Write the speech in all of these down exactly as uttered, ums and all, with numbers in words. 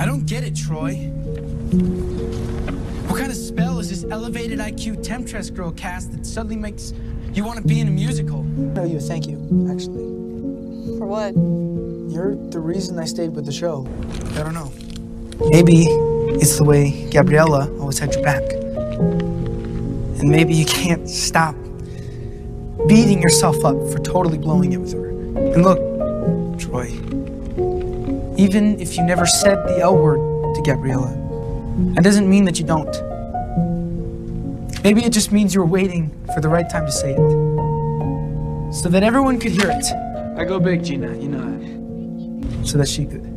I don't get it, Troy. What kind of spell is this elevated I Q temptress girl cast that suddenly makes you want to be in a musical? I owe you a thank you, actually. For what? You're the reason I stayed with the show. I don't know. Maybe it's the way Gabriella always had your back. And maybe you can't stop beating yourself up for totally blowing it with her. And look, Troy, even if you never said the L word to Gabriella, that doesn't mean that you don't. Maybe it just means you were waiting for the right time to say it, so that everyone could hear it. I go big, Gina, you know that. So that she could.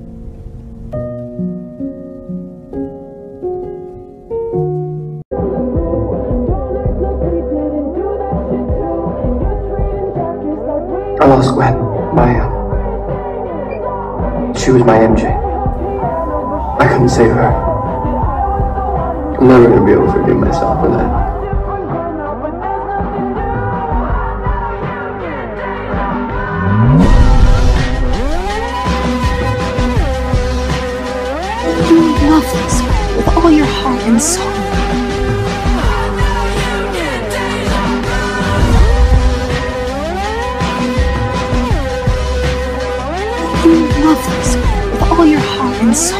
I lost Gwen, my, uh, she was my M J. I couldn't save her. I'm never gonna be able to forgive myself for that. You love this with all your heart and soul. You love this with all your heart and soul.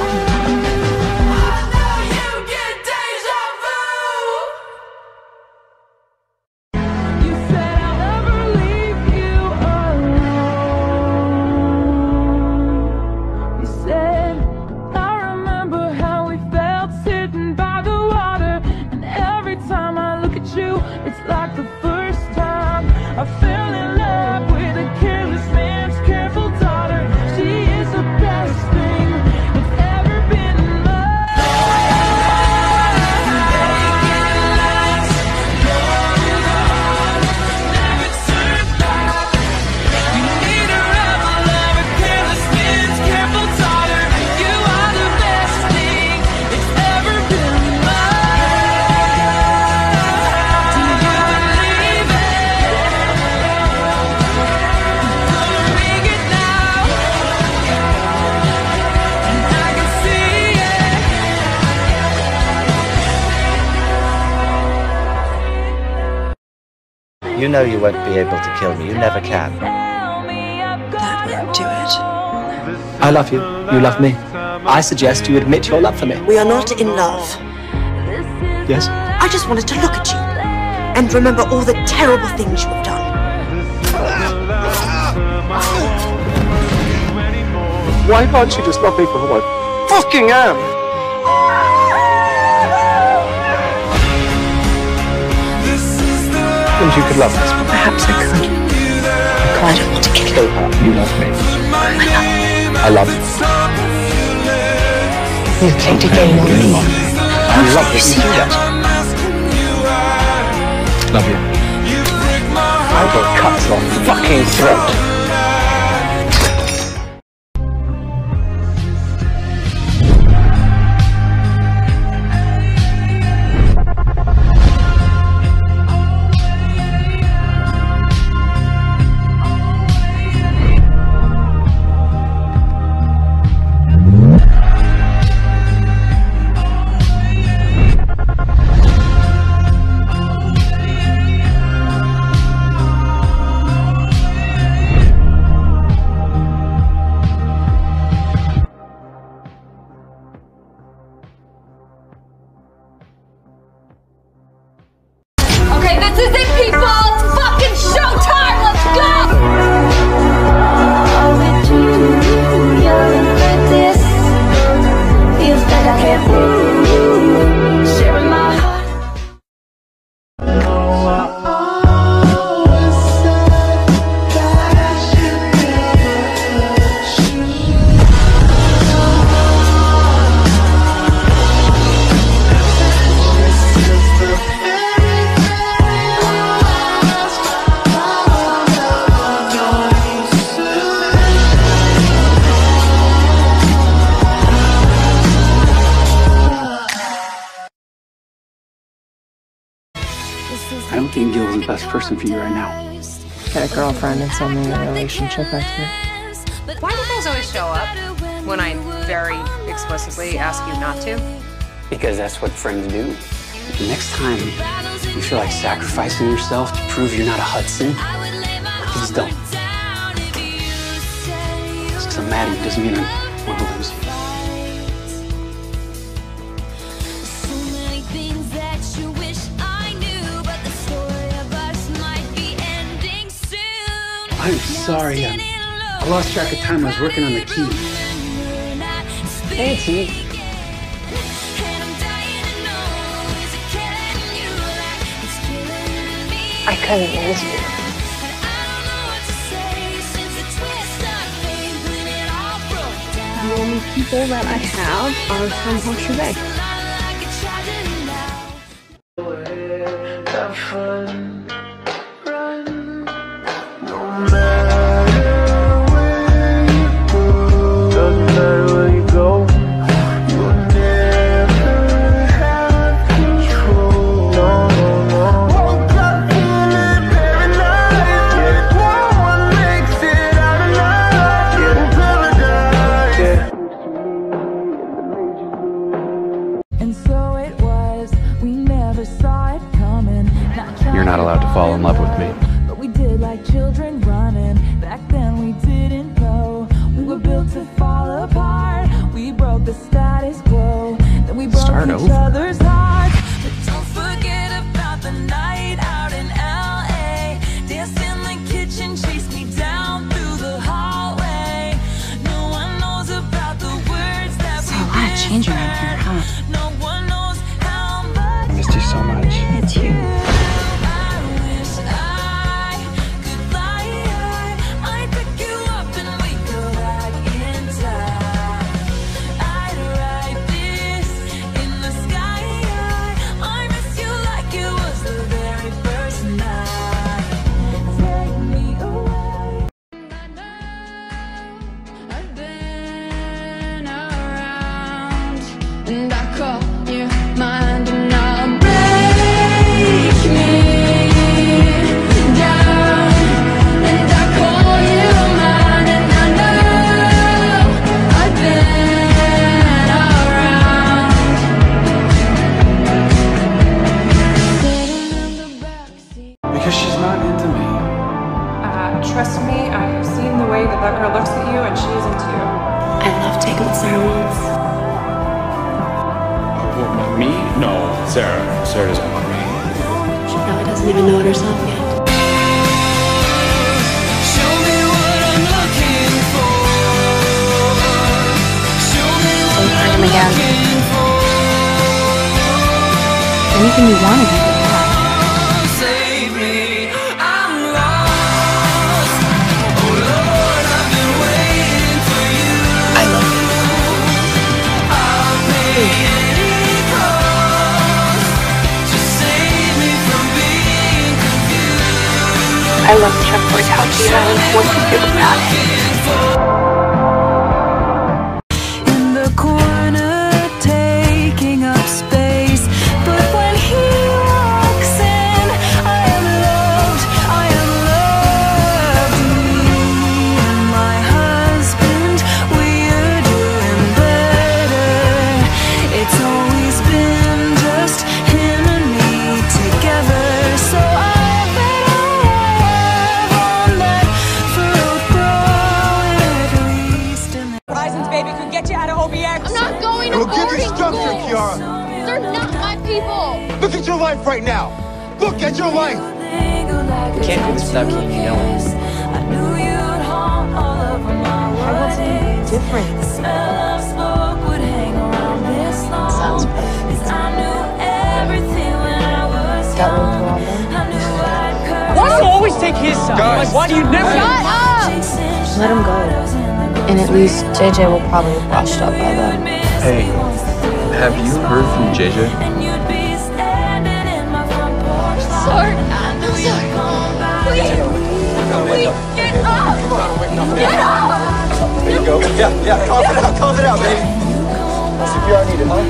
You know you won't be able to kill me. You never can. That won't do it. I love you. You love me. I suggest you admit your love for me. We are not in love. Yes? I just wanted to look at you and remember all the terrible things you have done. Why can't you just love me for who I fucking am? And you could love us. Perhaps I could. I don't want to kill Kill her. You love me. I love you. You've played a game on me. I love you. See that? Love you. I will cut your fucking throat. Okay, this is it, people! It's fucking showtime! Let's go! Feels like I can't move. Sharing my heart. I don't think Gil's the best person for you right now. Got a girlfriend and some in a relationship expert. Why do you guys always show up when I'm very explicitly ask you not to? Because that's what friends do. Next time you feel like sacrificing yourself to prove you're not a Hudson, please don't. Just because I'm mad at you doesn't mean I want to lose you. I'm sorry. I, I lost track of time. I was working on the key. Hey, T. I couldn't lose you. The only people that I have are from Horseshoe Bay. Have fun, run, no You're not allowed to fall in love with me. But we did like children running. Back then we didn't know. We were built to fall apart. We broke the status quo. Then we broke Start each over. other's hearts. But don't forget about the night out in L A. Danced in the kitchen, chased me down through the hallway. No one knows about the words that There's a lot of change around here, huh? no one knows how much. I missed you so much. It's you. And I call you mine, and I'll break me down. And I call you mine, and I know I've been around. Sitting in the backseat. Because she's not into me. Uh, trust me, I have seen the way that that girl looks at you, and she is into you. I love taking ceremonies. What, me? No, Sarah. Sarah doesn't want me. She probably doesn't even know it herself yet. Show me what I'm looking for. Show me what Don't I'm him again. looking for. Anything you want to do with that. Save me, I'm lost. Oh Lord, I've been waiting for you. I love you. I'll pay any cost. Just save me from being confused. I love the checkerboard couch you have. What do you feel about it? In the corner, taking up space. But when he walks in, I am loved, I am loved. Me and my husband, we are doing better. It's always been just him and me together. So I bet I have on that furrowed brow, at least in the Horizons, baby, could get you out of O B X. I'm not going to We'll get boarding you structured, school. Kiara. They're not my people. Look at your life right now. Look at your life. We can't do this without keeping you knowing. I knew you'd haunt all over my way. Different. The smell of smoke would hang around this long. Sounds better. I knew everything when I was Got room young. for all them? I knew I'd come. Why do you always take his side? Guys. Like, why do you never? Shut up! Let him go. And at least J J will probably have washed up by then. Hey, have you heard from J J? And you'd be standing in my front porch. Sorry. I'm sorry. Please. Please, get up! Get up! There you go. Yeah, yeah. Calm it out. Calm it out, baby. C P R needed, huh?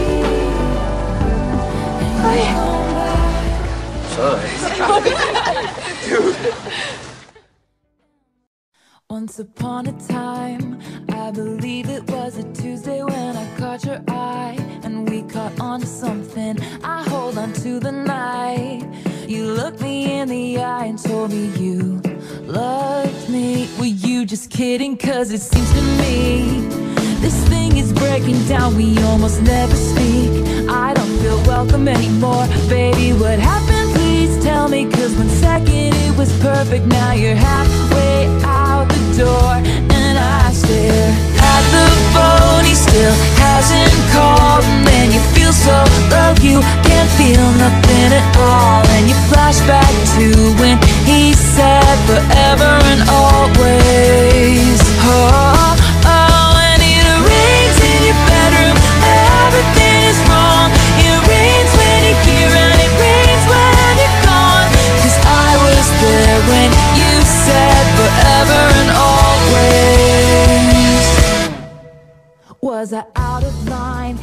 Sorry. Dude. Once upon a time, I believe it was a Tuesday when I caught your eye, and we caught on to something. I hold on to the night. You looked me in the eye and told me you loved me. Were you just kidding? Cause it seems to me this thing is breaking down, we almost never speak. I don't feel welcome anymore. Baby, what happened? Please tell me. Cause one second it was perfect, now you're halfway out the door. And I stare at the phone, he still hasn't called. And then you feel so low, you can't feel nothing at all. And you flash back to when he said forever and always. Oh, oh, and it rains in your bedroom, everything is wrong. It rains when you're here and it rains when you're gone. Cause I was there when you said forever and always. Was I out of line?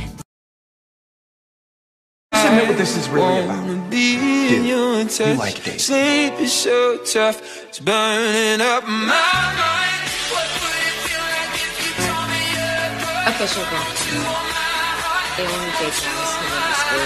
Admit what this is really about. Dude, you like dating. Sleep is so tough, it's burning up my mind. Official girl. They only date guys who went to school.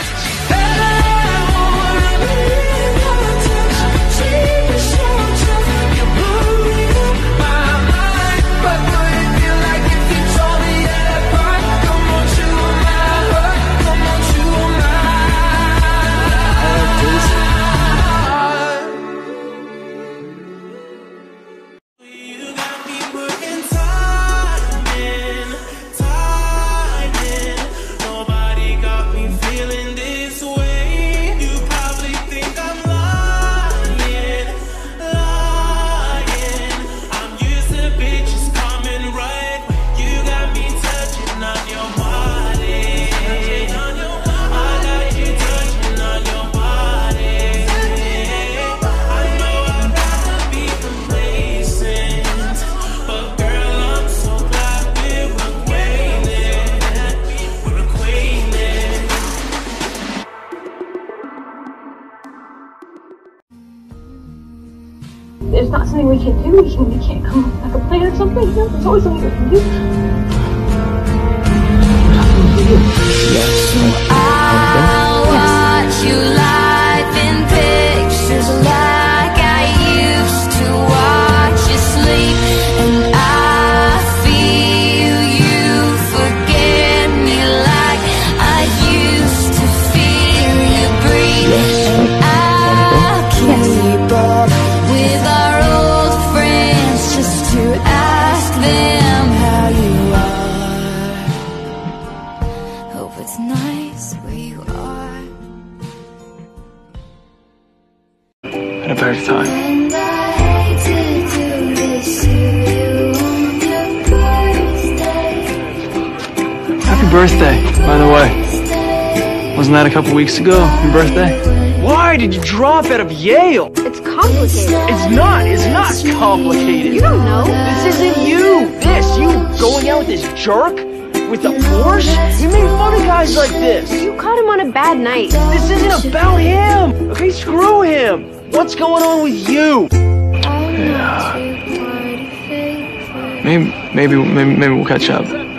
There's not something we can do. We, can, we can't come up with like a plan or something. You know? There's always something we can do. So I'll watch you live in pictures like I used to watch you sleep. And I feel you forget me like I used to feel you breathe. And I'll keep up with our old friends just to ask them how you are. Hope it's nice where you are. Had a very good time. And I hate to do this to you on your birthday. Happy birthday, by the way. Wasn't that a couple weeks ago, your birthday? Why did you drop out of Yale? It's complicated. It's not. It's not complicated. You don't know. This isn't you. This. You going out with this jerk? With the Porsche? We made fun of guys like this. You caught him on a bad night. This isn't about him. Okay, screw him. What's going on with you? Yeah. Maybe, maybe, maybe, maybe we'll catch up.